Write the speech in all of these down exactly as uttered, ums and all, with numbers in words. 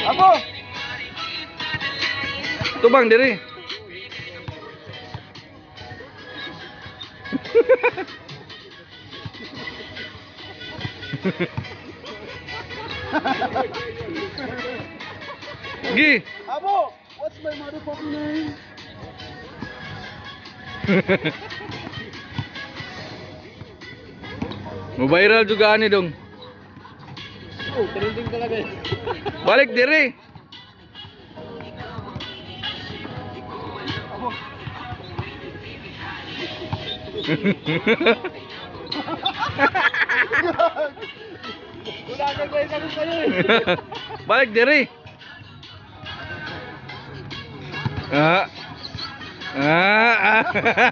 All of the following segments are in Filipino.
Abo. Tubang diri. Gi. Abo. What's my motherfucking name? Mo-viral juga ani dong. Oh, trending talaga. Balik diri. Abo. Wala ka kayo ganun kayo eh. Balik diri. Ah. Ah. ah.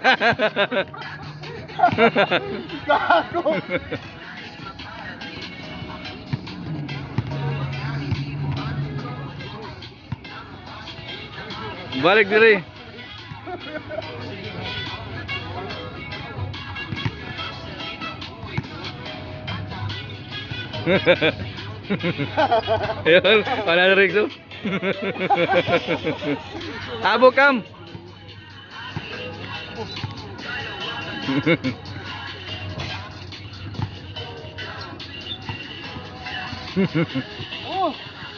Gago. Balik diri. Ayun, wala na rin so. Abo kam. Oh.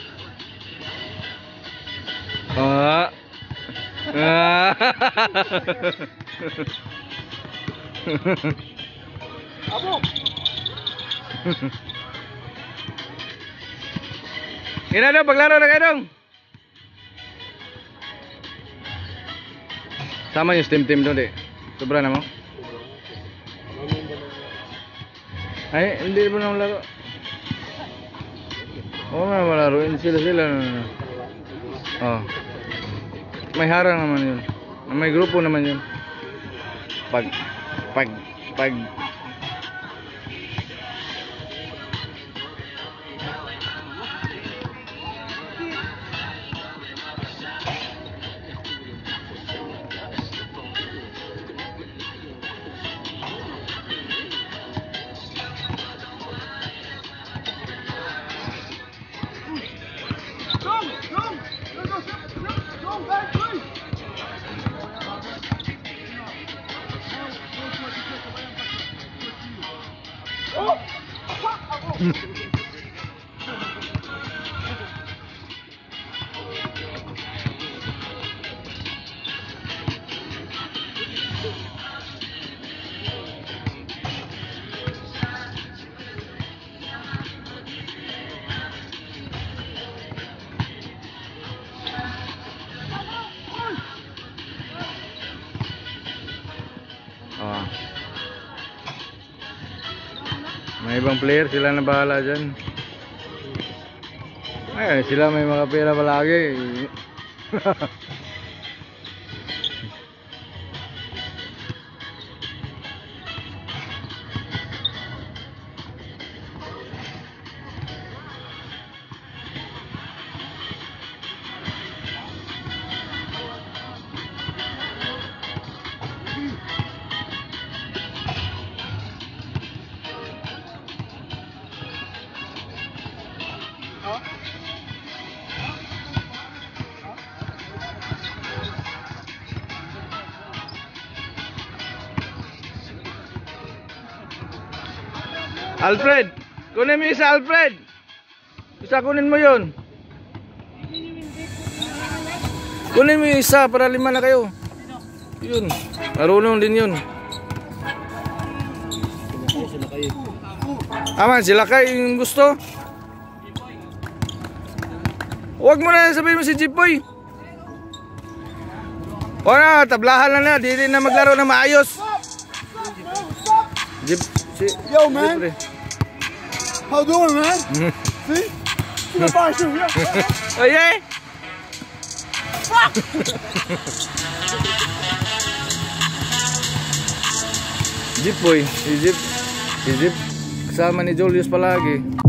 Ah. Ah. Abo. Ina dong, paglaro na kayo dong. Sama yung steam team doon, di. Sobra na mo. Ay, hindi mo na laro. Oo nga, malaruin sila sila. Oh. May harang naman yun. May grupo naman yun. Pag, pag, pag. Oh. May ibang player, sila na bahala dyan. Ay, sila may mga pera palagi. Alfred, kunin mo isa, Alfred. Isa kunin mo yun. Kunin mo isa para lima na kayo. Yun, marunong din yun. Aman, sila kayo yung gusto. Huwag mo na sabihin mo si Jipoy. O na, tablahan na na. Di rin na maglaro na maayos. Jip, si, Yo, man. Jip, How doing, man? See? See the fire shoot, yeah. oh yeah? Fuck! Jip boy, si Jip, si Jip kasama ni Julius palagi.